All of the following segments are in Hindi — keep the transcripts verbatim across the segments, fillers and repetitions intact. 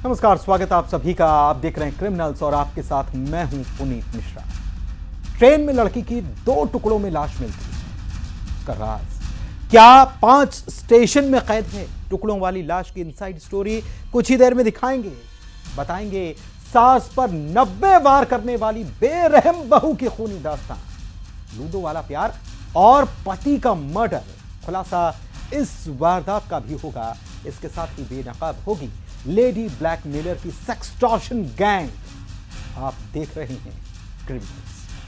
नमस्कार, स्वागत है आप सभी का। आप देख रहे हैं क्रिमिनल्स और आपके साथ मैं हूं पुनीत मिश्रा। ट्रेन में लड़की की दो टुकड़ों में लाश मिलती है, उसका राज क्या? पांच स्टेशन में कैद है टुकड़ों वाली लाश की इनसाइड स्टोरी कुछ ही देर में दिखाएंगे, बताएंगे सास पर नब्बे वार करने वाली बेरहम बहू की खूनी दास्तान, लूडो वाला प्यार और पति का मर्डर। खुलासा इस वारदात का भी होगा। इसके साथ ही बेनकाब होगी लेडी ब्लैकमेलर की सेक्सटॉर्शन गैंग। आप देख रहे हैं क्रिमिनल्स।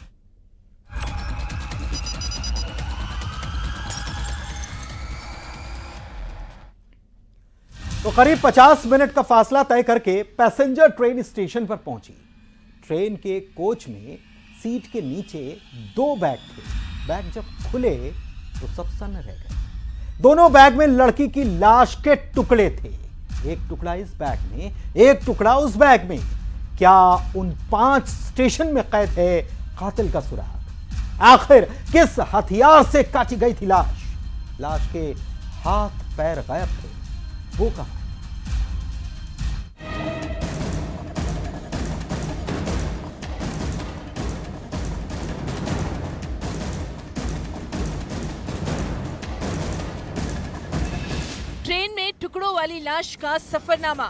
तो करीब पचास मिनट का फासला तय करके पैसेंजर ट्रेन स्टेशन पर पहुंची। ट्रेन के कोच में सीट के नीचे दो बैग थे। बैग जब खुले तो सब सन्न रह गए। दोनों बैग में लड़की की लाश के टुकड़े थे। एक टुकड़ा इस बैग में, एक टुकड़ा उस बैग में। क्या उन पांच स्टेशन में कैद है कातिल का सुराग? आखिर किस हथियार से काटी गई थी लाश? लाश के हाथ पैर गायब थे, वो कहां? ट्रेन में टुकड़ों वाली लाश का सफरनामा।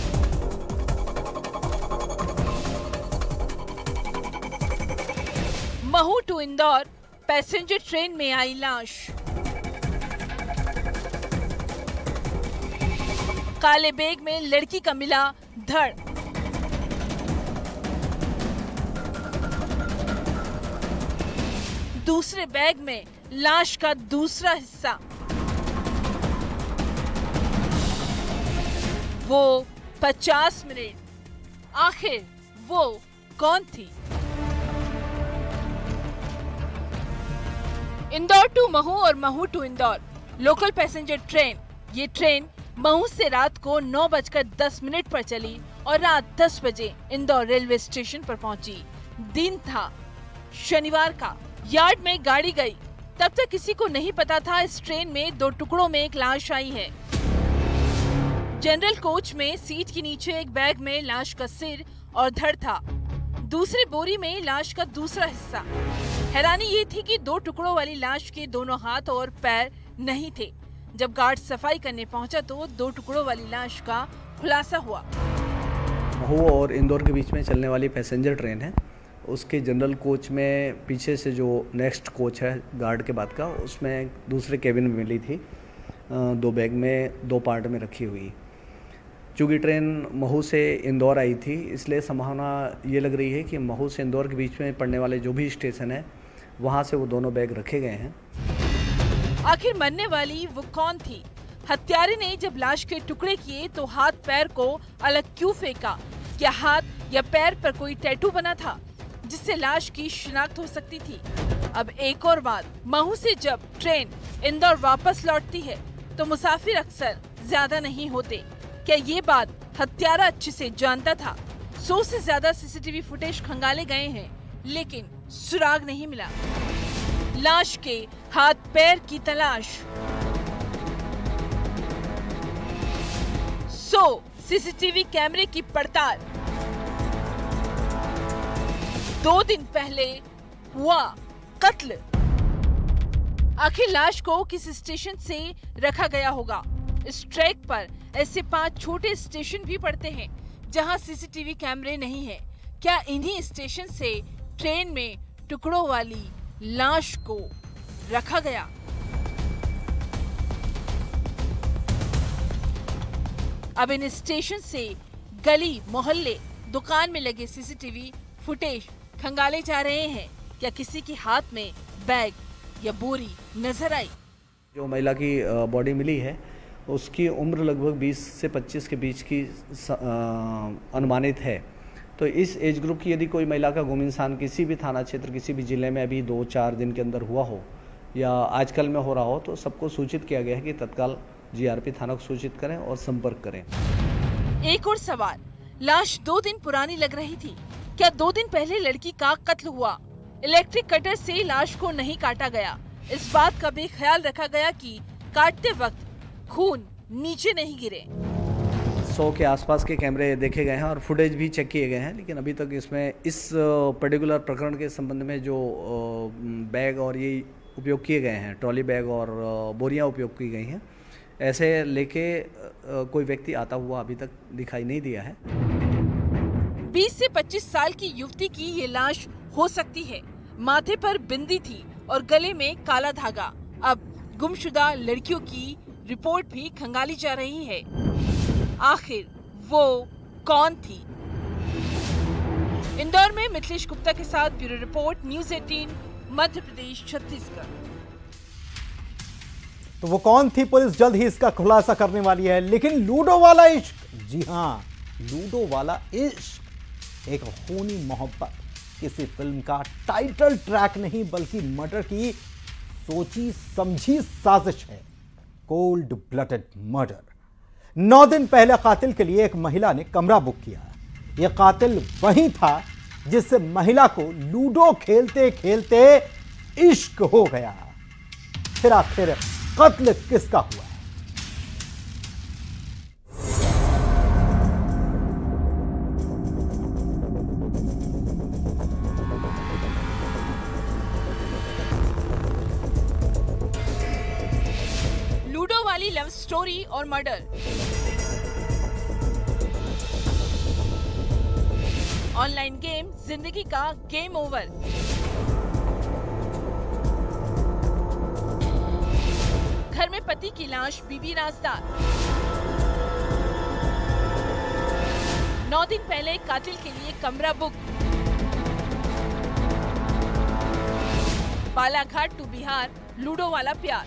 Mhow to Indore passenger train में आई लाश। काले बैग में लड़की का मिला धड़। दूसरे बैग में लाश का दूसरा हिस्सा। वो पचास मिनट, आखिर वो कौन थी? इंदौर टू महू और Mhow to Indore local passenger train. ये ट्रेन महू से रात को नौ बजकर दस मिनट पर चली और रात दस बजे इंदौर रेलवे स्टेशन पर पहुंची। दिन था शनिवार का। यार्ड में गाड़ी गई, तब तक किसी को नहीं पता था इस ट्रेन में दो टुकड़ों में एक लाश आई है। जनरल कोच में सीट के नीचे एक बैग में लाश का सिर और धड़ था। दूसरी बोरी में लाश का दूसरा हिस्सा। हैरानी ये थी कि दो टुकड़ों वाली लाश के दोनों हाथ और पैर नहीं थे। जब गार्ड सफाई करने पहुंचा तो दो टुकड़ों वाली लाश का खुलासा हुआ। महू और इंदौर के बीच में चलने वाली पैसेंजर ट्रेन है। उसके जनरल कोच में पीछे से जो नेक्स्ट कोच है गार्ड के बाद का, उसमें दूसरे केबिन में मिली थी दो बैग में दो पार्ट में रखी हुई। चूँकि ट्रेन महू से इंदौर आई थी, इसलिए संभावना ये लग रही है कि महू से इंदौर के बीच में पड़ने वाले जो भी स्टेशन है वहाँ से वो दोनों बैग रखे गए हैं। आखिर मरने वाली वो कौन थी? हत्यारे ने जब लाश के टुकड़े किए तो हाथ पैर को अलग क्यों फेंका? क्या हाथ या पैर पर कोई टैटू बना था जिससे लाश की शिनाख्त हो सकती थी? अब एक और बात, महू से जब ट्रेन इंदौर वापस लौटती है तो मुसाफिर अक्सर ज्यादा नहीं होते। क्या ये बात हत्यारा अच्छे से जानता था? सौ से ज्यादा सीसीटीवी फुटेज खंगाले गए हैं, लेकिन सुराग नहीं मिला। लाश के हाथ पैर की तलाश। सो सीसीटीवी कैमरे की पड़ताल। दो दिन पहले हुआ कत्ल। आखिर लाश को किस स्टेशन से रखा गया होगा? इस ट्रैक पर ऐसे पांच छोटे स्टेशन भी पड़ते हैं जहां सीसीटीवी कैमरे नहीं है। क्या इन्हीं स्टेशन से ट्रेन में टुकड़ों वाली लाश को रखा गया? अब इन स्टेशन से गली, मोहल्ले, दुकान में लगे सीसीटीवी फुटेज खंगाले जा रहे हैं। क्या किसी के हाथ में बैग या बोरी नजर आई? जो महिला की बॉडी मिली है उसकी उम्र लगभग बीस से पच्चीस के बीच की अनुमानित है। तो इस एज ग्रुप की यदि कोई महिला का गुम इंसान किसी भी थाना क्षेत्र, किसी भी जिले में अभी दो चार दिन के अंदर हुआ हो या आजकल में हो रहा हो तो सबको सूचित किया गया है कि तत्काल जीआरपी थाना को सूचित करें और संपर्क करें। एक और सवाल, लाश दो दिन पुरानी लग रही थी। क्या दो दिन पहले लड़की का कत्ल हुआ? इलेक्ट्रिक कटर से लाश को नहीं काटा गया। इस बात का भी ख्याल रखा गया कि काटते वक्त खून नीचे नहीं गिरे। सौ के आसपास के कैमरे देखे गए हैं और फुटेज भी चेक किए गए हैं, लेकिन अभी तक इसमें इस पर्टिकुलर प्रकरण के संबंध में जो बैग और ये उपयोग किए गए हैं, ट्रॉली बैग और बोरियां उपयोग की गई हैं, ऐसे लेके कोई व्यक्ति आता हुआ अभी तक दिखाई नहीं दिया है। बीस से पच्चीस साल की युवती की ये लाश हो सकती है। माथे पर बिंदी थी और गले में काला धागा। अब गुमशुदा लड़कियों की रिपोर्ट भी खंगाली जा रही है। आखिर वो कौन थी? इंदौर में मिथिलेश गुप्ता के साथ ब्यूरो रिपोर्ट, न्यूज़ अठारह, मध्य प्रदेश, छत्तीसगढ़। तो वो कौन थी, पुलिस जल्द ही इसका खुलासा करने वाली है। लेकिन लूडो वाला इश्क, जी हाँ, लूडो वाला इश्क एक खूनी मोहब्बत किसी फिल्म का टाइटल ट्रैक नहीं, बल्कि मर्डर की सोची समझी साजिश है। Cold blooded murder. नौ दिन पहले कातिल के लिए एक महिला ने कमरा बुक किया। यह कातिल वही था जिससे महिला को लूडो खेलते खेलते इश्क हो गया। फिर आखिर कत्ल किसका हुआ? लूडो वाली लव स्टोरी और मर्डर। ऑनलाइन गेम जिंदगी का गेम ओवर। घर में पति की लाश, बीबी राजदार। नौ दिन पहले कातिल के लिए कमरा book. Balaghat to Bihar, ludo वाला प्यार।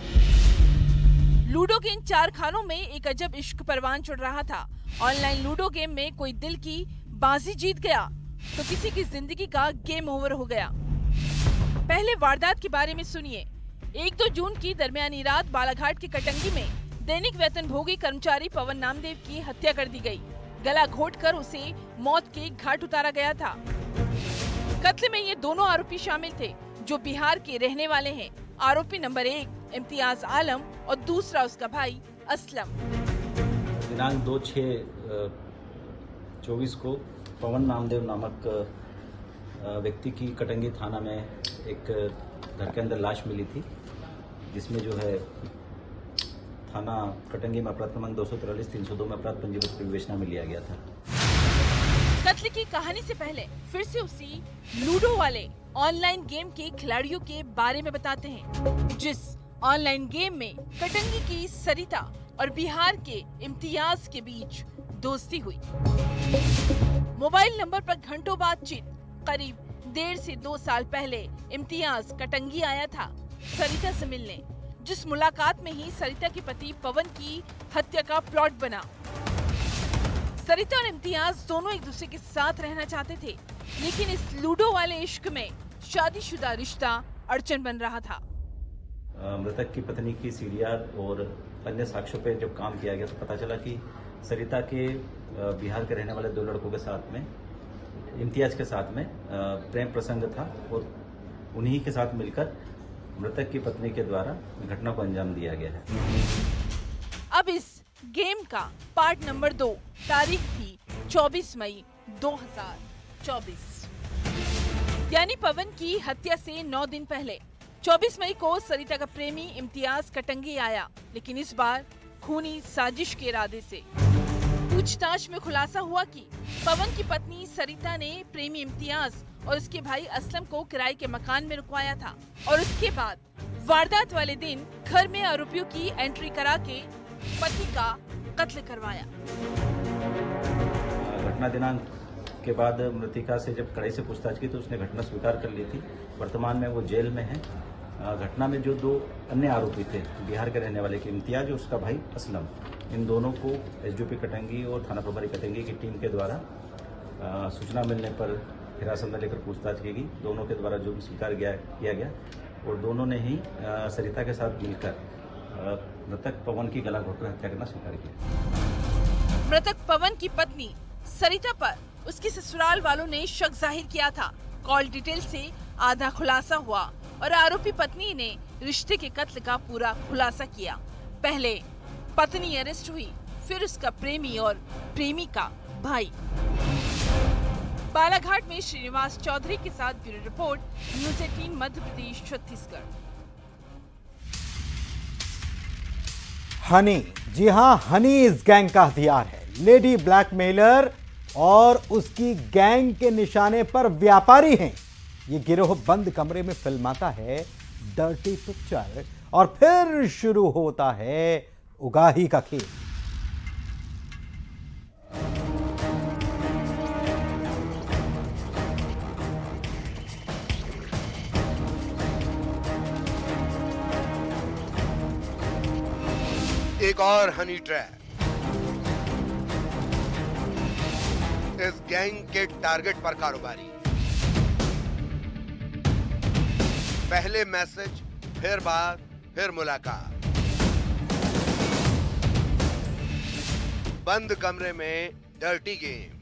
लूडो के इन चार खानों में एक अजब इश्क परवान चढ़ रहा था। ऑनलाइन लूडो गेम में कोई दिल की बाजी जीत गया तो किसी की जिंदगी का गेम ओवर हो गया। पहले वारदात के बारे में सुनिए। एक दो जून की दरमियानी रात बालाघाट की कटंगी में दैनिक वेतन भोगी कर्मचारी पवन नामदेव की हत्या कर दी गई। गला घोटकर उसे मौत के घाट उतारा गया था। कत्ल में ये दोनों आरोपी शामिल थे जो बिहार के रहने वाले हैं। आरोपी नंबर एक इम्तियाज आलम और दूसरा उसका भाई असलम। दिनांक दो छः चौबीस को पवन नामदेव नामक व्यक्ति की कटंगी थाना में एक घर के अंदर लाश मिली थी, जिसमें जो है थाना कटंगी में अपराध क्रमांक दो सौ तिरालीस तीन सौ दो में अपराध पंजीबद्ध विवेचना में लिया गया था। कत्ल की कहानी से पहले फिर से उसी लूडो वाले ऑनलाइन गेम के खिलाड़ियों के बारे में बताते हैं, जिस ऑनलाइन गेम में कटंगी की सरिता और बिहार के इम्तियाज के बीच दोस्ती हुई। मोबाइल नंबर पर घंटों बातचीत। करीब डेढ़ से दो साल पहले इम्तियाज कटंगी आया था सरिता से मिलने, जिस मुलाकात में ही सरिता के पति पवन की हत्या का प्लॉट बना। सरिता और इम्तियाज दोनों एक दूसरे के साथ रहना चाहते थे, लेकिन इस लूडो वाले इश्क में शादीशुदा रिश्ता अड़चन बन रहा था। मृतक की पत्नी की सीडीआर और अन्य साक्ष्यों पर जब काम किया गया तो पता चला कि सरिता के बिहार के रहने वाले दो लड़कों के साथ में, इम्तियाज के साथ में प्रेम प्रसंग था और उन्हीं के साथ मिलकर मृतक की पत्नी के द्वारा घटना को अंजाम दिया गया है। अब इस गेम का पार्ट नंबर दो। तारीख थी चौबीस मई दो हज़ार चौबीस, यानी पवन की हत्या से नौ दिन पहले। चौबीस मई को सरिता का प्रेमी इम्तियाज कटंगी आया, लेकिन इस बार खूनी साजिश के इरादे से। पूछताछ में खुलासा हुआ कि पवन की पत्नी सरिता ने प्रेमी इम्तियाज और उसके भाई असलम को किराए के मकान में रुकवाया था और उसके बाद वारदात वाले दिन घर में आरोपियों की एंट्री करा के पति का कत्ल करवाया। घटना दिनांक के बाद मृतिका से जब कड़ाई से पूछताछ की तो उसने घटना स्वीकार कर ली थी। वर्तमान में वो जेल में है। घटना में जो दो अन्य आरोपी थे, बिहार के रहने वाले के इम्तियाज और उसका भाई असलम, इन दोनों को एसडीओपी कटंगी और थाना प्रभारी कटंगी की टीम के द्वारा सूचना मिलने पर हिरासत में लेकर पूछताछ की गई। दोनों के द्वारा जो स्वीकार किया गया और दोनों ने ही सरिता के साथ मिलकर मृतक पवन की गला घोटकर हत्या करना स्वीकार किया। मृतक पवन की पत्नी सरिता पर उसके ससुराल वालों ने शक जाहिर किया था। कॉल डिटेल से आधा खुलासा हुआ और आरोपी पत्नी ने रिश्ते के कत्ल का पूरा खुलासा किया। पहले पत्नी अरेस्ट हुई, फिर उसका प्रेमी और प्रेमी का भाई। बालाघाट में श्रीनिवास चौधरी के साथ ब्यूरो रिपोर्ट, न्यूज़ अठारह मध्य प्रदेश छत्तीसगढ़। हनी, जी हां, हनी इस गैंग का हथियार है। लेडी ब्लैकमेलर और उसकी गैंग के निशाने पर व्यापारी हैं। ये गिरोह बंद कमरे में फिल्माता है डर्टी पिक्चर और फिर शुरू होता है उगाही का खेल। एक और हनी ट्रैप। इस गैंग के टारगेट पर कारोबारी। पहले मैसेज, फिर बात, फिर मुलाकात। बंद कमरे में डर्टी गेम।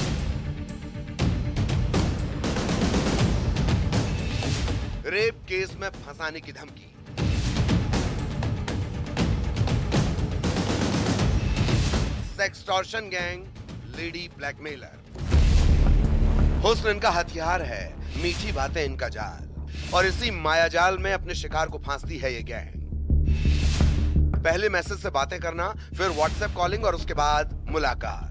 रेप केस में फंसाने की धमकी। Sextortion gang, lady blackmailer. हुस्न इनका हथियार है, मीठी बातें इनका जाल, और इसी मायाजाल में अपने शिकार को फांसती है ये गैंग। पहले मैसेज से बातें करना, फिर व्हाट्सएप कॉलिंग और उसके बाद मुलाकात।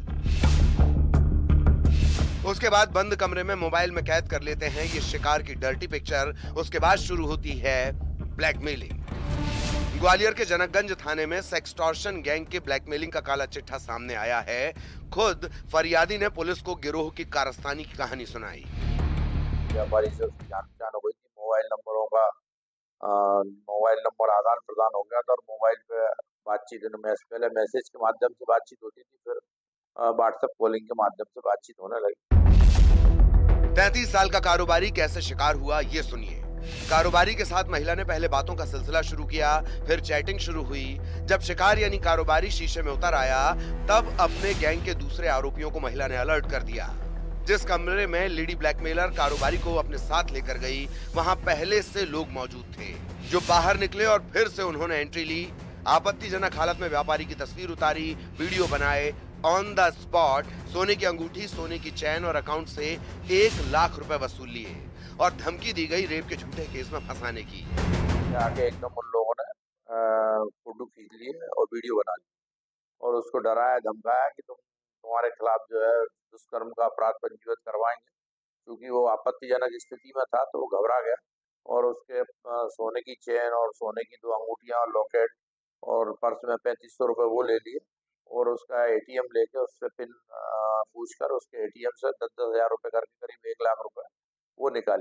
उसके बाद बंद कमरे में मोबाइल में कैद कर लेते हैं ये शिकार की डर्टी पिक्चर। उसके बाद शुरू होती है ब्लैकमेलिंग। ग्वालियर के जनकगंज थाने में सेक्सटॉर्शन गैंग के ब्लैकमेलिंग का काला चिट्ठा सामने आया है। खुद फरियादी ने पुलिस को गिरोह की कारस्तानी की कहानी सुनाई। व्यापारी से जान पहचान हो गई थी, मोबाइल नंबरों का मोबाइल नंबर आदान प्रदान हो गया था और मोबाइल पे बातचीत, पहले मैसेज के माध्यम से बातचीत होती थी, फिर व्हाट्सएप कॉलिंग के माध्यम से बातचीत होने लगी। तैंतीस साल का कारोबारी कैसे शिकार हुआ ये सुनिए। कारोबारी के साथ महिला ने पहले बातों का सिलसिला शुरू किया, फिर चैटिंग शुरू हुई। जब शिकार यानी कारोबारी शीशे में उतर आया, तब अपने गैंग के दूसरे आरोपियों को महिला ने अलर्ट कर दिया। जिस कमरे में लेडी ब्लैकमेलर कारोबारी को अपने साथ लेकर गई, वहां पहले से लोग मौजूद थे जो बाहर निकले और फिर से उन्होंने एंट्री ली। आपत्तिजनक हालत में व्यापारी की तस्वीर उतारी, वीडियो बनाए। ऑन द स्पॉट सोने की अंगूठी, सोने की चैन और अकाउंट से एक लाख रुपए वसूल लिए और धमकी दी गई रेप के झूठे केस में फंसाने की। आके एकदम उन लोगों ने फोटो खींच लिए और वीडियो बना ली और उसको डराया धमकाया कि तुम तुम्हारे खिलाफ जो है दुष्कर्म का अपराध पंजीकृत करवाएंगे। क्योंकि वो आपत्तिजनक स्थिति में था तो वो घबरा गया और उसके सोने की चेन और सोने की दो अंगूठियां और लॉकेट और पर्स में पैंतीस सौ रुपये वो ले लिए और उसका एटीएम लेके उससे पिन पूछकर उसके एटीएम से दस दस हजार रुपये करके करीब एक लाख रुपए वो निकाल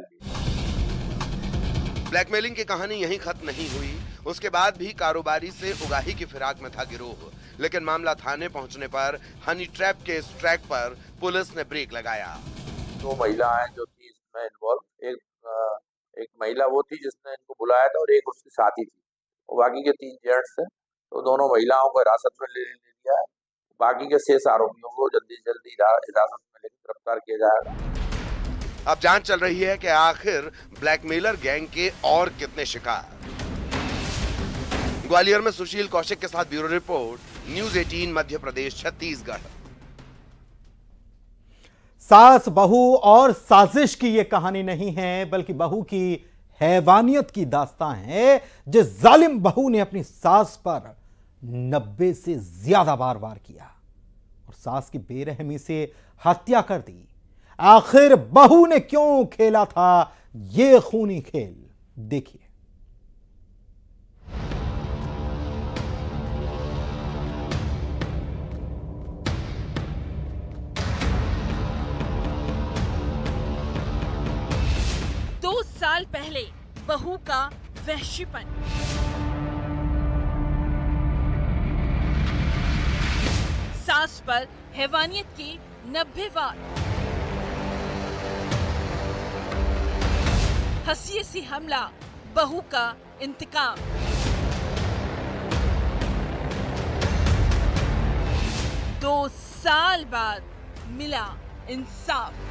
लिए। ब्लैकमेलिंग की कहानी यहीं खत्म नहीं हुई। उसके बाद भी कारोबारी से उगाही की फिराक में था गिरोह, लेकिन मामला थाने पहुंचने पर हनी ट्रैप के इस ट्रैक पर पुलिस ने ब्रेक लगाया। दो महिलाएं जो थी इसमें इन्वॉल्व, एक एक महिला वो थी जिसने इनको बुलाया था और एक उसकी साथी थी और बाकी के तीन जेंट्स थे। तो दोनों महिलाओं को हिरासत में ले लिया है। बाकी के शेष आरोपियों को जल्दी से जल्दी हिरासत में लेकर गिरफ्तार किया जाएगा। अब जांच चल रही है कि आखिर ब्लैकमेलर गैंग के और कितने शिकार। ग्वालियर में सुशील कौशिक के साथ ब्यूरो रिपोर्ट, न्यूज़ अठारह मध्य प्रदेश छत्तीसगढ़। सास, बहू और साजिश की यह कहानी नहीं है, बल्कि बहू की हैवानियत की दास्तान है। जिस जालिम बहू ने अपनी सास पर नब्बे से ज्यादा बार वार किया और सास की बेरहमी से हत्या कर दी। आखिर बहू ने क्यों खेला था ये खूनी खेल, देखिए। दो साल पहले बहू का वहशीपन। सास पर हैवानियत की नब्बे वार। हंसी सी हमला, बहू का इंतकाम। दो साल बाद मिला इंसाफ।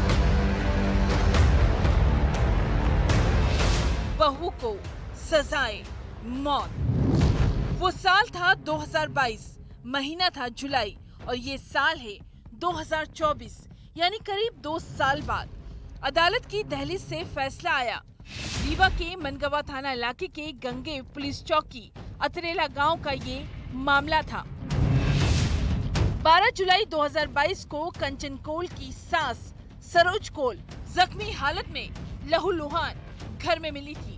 बहू को सजाए मौत। वो साल था दो हज़ार बाईस। महीना था जुलाई और ये साल है दो हज़ार चौबीस, यानी करीब दो साल बाद अदालत की दहलीज से फैसला आया। रीवा के मनगवा थाना इलाके के गंगे पुलिस चौकी अतरेला गांव का ये मामला था। बारह जुलाई दो हज़ार बाईस को कंचन कोल की सास सरोज कोल जख्मी हालत में लहूलुहान घर में मिली थी।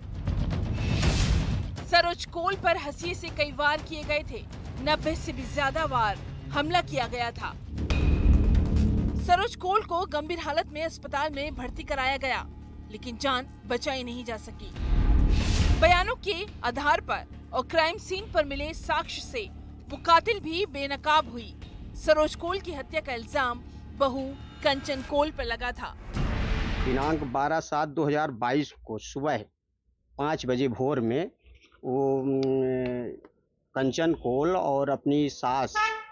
सरोज कोल पर हंसिए से कई वार किए गए थे। नब्बे से भी ज्यादा वार हमला किया गया था। सरोज कोल को गंभीर हालत में अस्पताल में भर्ती कराया गया, लेकिन जान बचाई नहीं जा सकी। बयानों के आधार पर और क्राइम सीन पर मिले साक्ष्य से वो कातिल भी बेनकाब हुई। सरोज कोल की हत्या का इल्जाम बहू कंचन कोल पर लगा था। दिनांक बारह सात दो हज़ार बाईस को सुबह पाँच बजे भोर में वो कंचन कोल और अपनी सास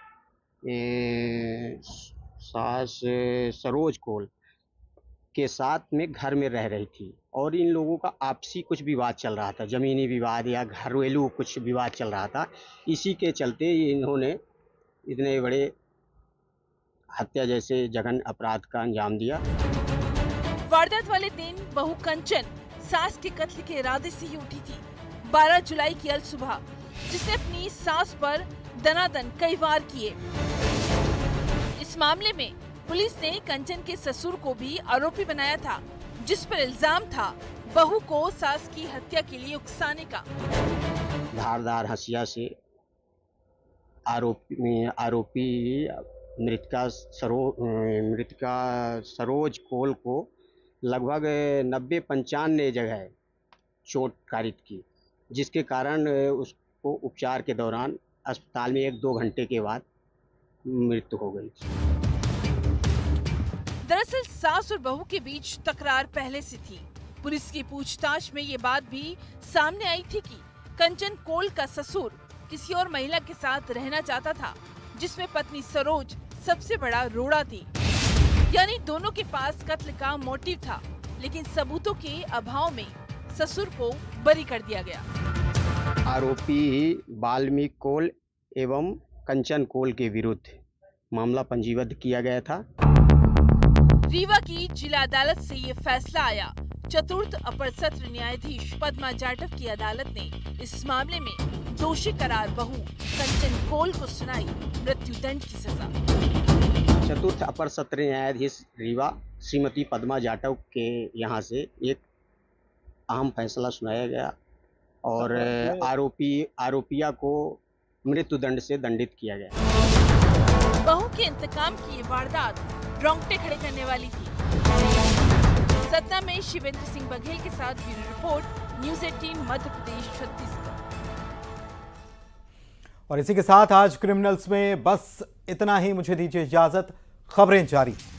ए, सास सरोज कोल के साथ में घर में रह रही थी और इन लोगों का आपसी कुछ विवाद चल रहा था, ज़मीनी विवाद या घरेलू कुछ विवाद चल रहा था। इसी के चलते इन्होंने इतने बड़े हत्या जैसे जघन्य अपराध का अंजाम दिया। वारदात वाले दिन बहू कंचन सास के कत्ल के इरादे से ही उठी थी। बारह जुलाई की अल सुबह जिसने अपनी सास पर दनादन कई वार किए। इस मामले में पुलिस ने कंचन के ससुर को भी आरोपी बनाया था, जिस पर इल्जाम था बहू को सास की हत्या के लिए उकसाने का। धारदार हंसिया से आरोपी आरोपी मृतका सरो मृतका सरोज कोल को लगभग नब्बे पंचानवे जगह चोट कारित की, जिसके कारण उसको उपचार के दौरान अस्पताल में एक दो घंटे के बाद मृत्यु हो गई। दरअसल सास और बहू के बीच तकरार पहले से थी। पुलिस की पूछताछ में ये बात भी सामने आई थी कि कंचन कोल का ससुर किसी और महिला के साथ रहना चाहता था, जिसमें पत्नी सरोज सबसे बड़ा रोड़ा थी। यानी दोनों के पास कत्ल का मोटिव था, लेकिन सबूतों के अभाव में ससुर को बरी कर दिया गया। आरोपी वाल्मीकि कोल एवं कंचन कोल के विरुद्ध मामला पंजीबद्ध किया गया था। रीवा की जिला अदालत से ये फैसला आया। चतुर्थ अपर सत्र न्यायाधीश पद्मा जाटव की अदालत ने इस मामले में दोषी करार बहू कंचन कोल को सुनाई मृत्युदंड की सजा। चतुर्थ अपर सत्र न्यायाधीश रीवा श्रीमती पद्मा जाटव के यहाँ से एक अहम फैसला सुनाया गया और आरोपी आरोपिया को मृत्युदंड से दंडित किया गया। बहू के इंतकाम की ये वारदात रोंगटे खड़े करने वाली थी। सतना में शिवेंद्र सिंह बघेल के साथ ब्यूरो रिपोर्ट, न्यूज़ अठारह मध्य प्रदेश छत्तीसगढ़। और इसी के साथ आज क्रिमिनल्स में बस इतना ही। मुझे दीजिए इजाजत, खबरें जारी।